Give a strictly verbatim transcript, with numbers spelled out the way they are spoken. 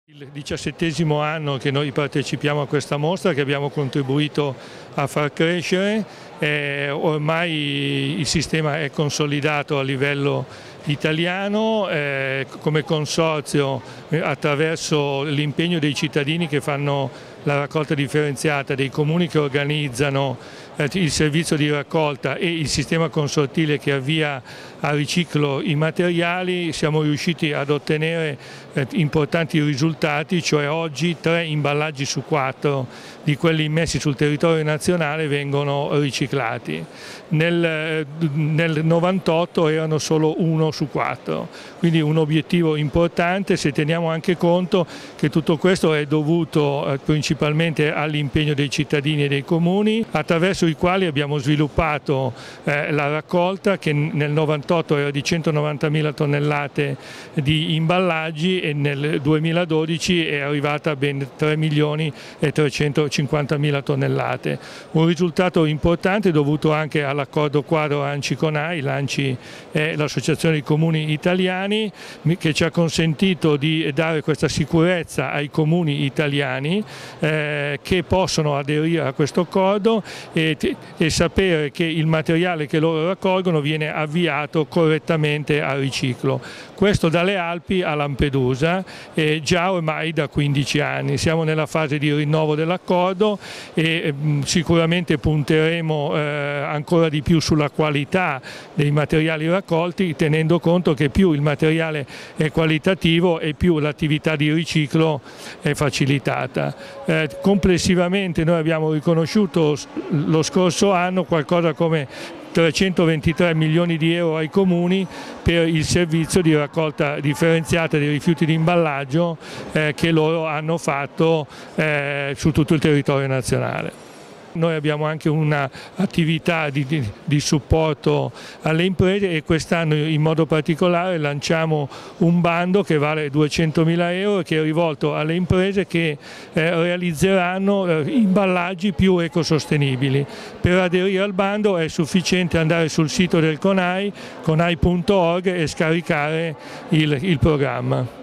Il diciassettesimo anno che noi partecipiamo a questa mostra, che abbiamo contribuito a far crescere. Eh, ormai il sistema è consolidato a livello italiano, eh, come consorzio eh, attraverso l'impegno dei cittadini che fanno la raccolta differenziata, dei comuni che organizzano eh, il servizio di raccolta e il sistema consortile che avvia a riciclo i materiali. Siamo riusciti ad ottenere eh, importanti risultati, cioè oggi tre imballaggi su quattro di quelli immessi sul territorio nazionale vengono riciclati. Nel, nel novantotto erano solo uno su quattro, quindi un obiettivo importante, se teniamo anche conto che tutto questo è dovuto eh, principalmente all'impegno dei cittadini e dei comuni, attraverso i quali abbiamo sviluppato eh, la raccolta, che nel novantotto era di centonovantamila tonnellate di imballaggi e nel duemiladodici è arrivata a ben tre milioni e trecentocinquantamila tonnellate. Un risultato importante dovuto anche all'accordo quadro ANCI con A I. L'ANCI è l'Associazione dei Comuni Italiani, che ci ha consentito di dare questa sicurezza ai comuni italiani eh, che possono aderire a questo accordo e, e sapere che il materiale che loro raccolgono viene avviato correttamente al riciclo. Questo dalle Alpi a Lampedusa, eh, già ormai da quindici anni. Siamo nella fase di rinnovo dell'accordo e mh, sicuramente punteremo eh, ancora di più sulla qualità dei materiali raccolti, tenendo conto che più il materiale è qualitativo e più l'attività di riciclo è facilitata. Eh, complessivamente noi abbiamo riconosciuto lo scorso anno qualcosa come trecentoventitré milioni di euro ai comuni per il servizio di raccolta differenziata dei rifiuti di imballaggio eh, che loro hanno fatto eh, su tutto il territorio nazionale. Noi abbiamo anche un'attività di, di, di supporto alle imprese e quest'anno in modo particolare lanciamo un bando che vale duecentomila euro, che è rivolto alle imprese che eh, realizzeranno eh, imballaggi più ecosostenibili. Per aderire al bando è sufficiente andare sul sito del CONAI, conai punto org, e scaricare il, il programma.